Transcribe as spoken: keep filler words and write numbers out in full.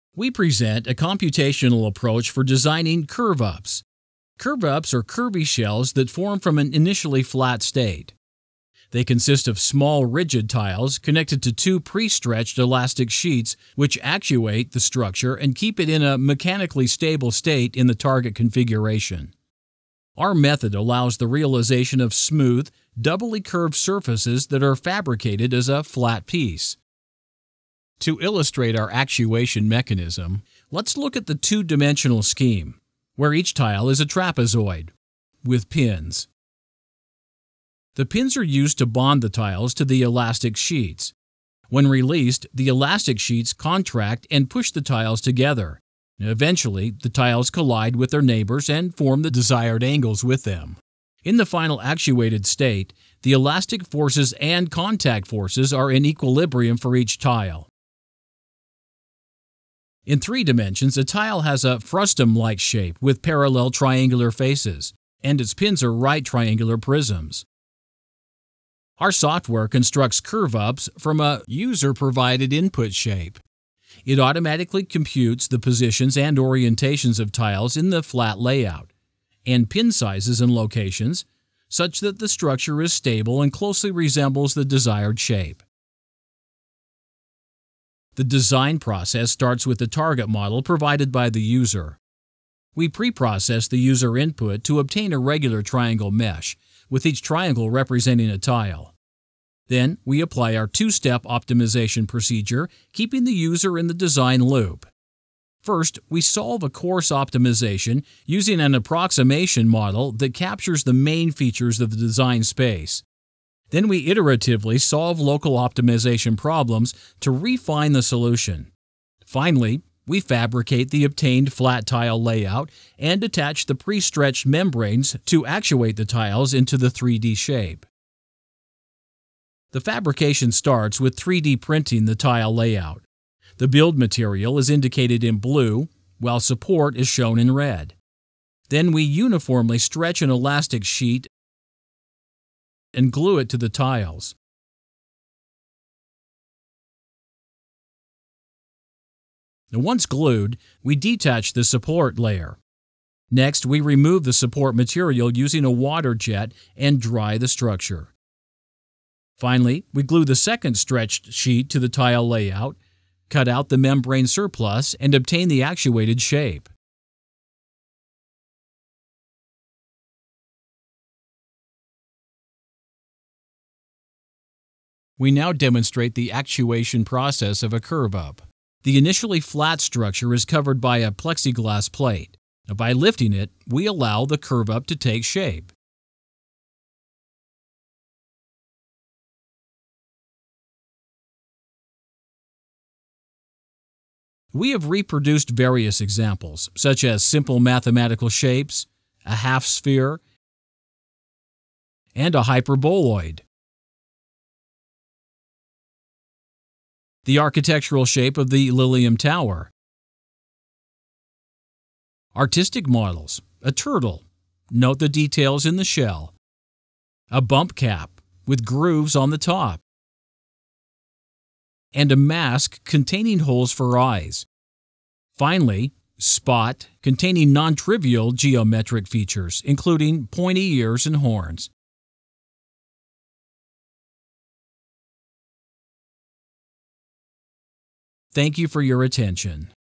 We present a computational approach for designing CurveUps. CurveUps are curvy shells that form from an initially flat state. They consist of small rigid tiles connected to two pre-stretched elastic sheets which actuate the structure and keep it in a mechanically stable state in the target configuration. Our method allows the realization of smooth, doubly curved surfaces that are fabricated as a flat piece. To illustrate our actuation mechanism, let's look at the two-dimensional scheme, where each tile is a trapezoid, with pins. The pins are used to bond the tiles to the elastic sheets. When released, the elastic sheets contract and push the tiles together. Eventually, the tiles collide with their neighbors and form the desired angles with them. In the final actuated state, the elastic forces and contact forces are in equilibrium for each tile. In three dimensions, a tile has a frustum-like shape with parallel triangular faces, and its pins are right triangular prisms. Our software constructs CurveUps from a user-provided input shape. It automatically computes the positions and orientations of tiles in the flat layout, and pin sizes and locations, such that the structure is stable and closely resembles the desired shape. The design process starts with the target model provided by the user. We pre-process the user input to obtain a regular triangle mesh, with each triangle representing a tile. Then, we apply our two-step optimization procedure, keeping the user in the design loop. First, we solve a coarse optimization using an approximation model that captures the main features of the design space. Then we iteratively solve local optimization problems to refine the solution. Finally, we fabricate the obtained flat tile layout and attach the pre-stretched membranes to actuate the tiles into the three D shape. The fabrication starts with three D printing the tile layout. The build material is indicated in blue, while support is shown in red. Then we uniformly stretch an elastic sheet and glue it to the tiles. Now, once glued, we detach the support layer. Next, we remove the support material using a water jet and dry the structure. Finally, we glue the second stretched sheet to the tile layout, cut out the membrane surplus, and obtain the actuated shape. We now demonstrate the actuation process of a CurveUp. The initially flat structure is covered by a plexiglass plate. Now, by lifting it, we allow the CurveUp to take shape. We have reproduced various examples, such as simple mathematical shapes, a half sphere, and a hyperboloid. The architectural shape of the Lilium Tower. Artistic models, a turtle, note the details in the shell. A bump cap with grooves on the top. And a mask containing holes for eyes. Finally, spot containing non-trivial geometric features, including pointy ears and horns. Thank you for your attention.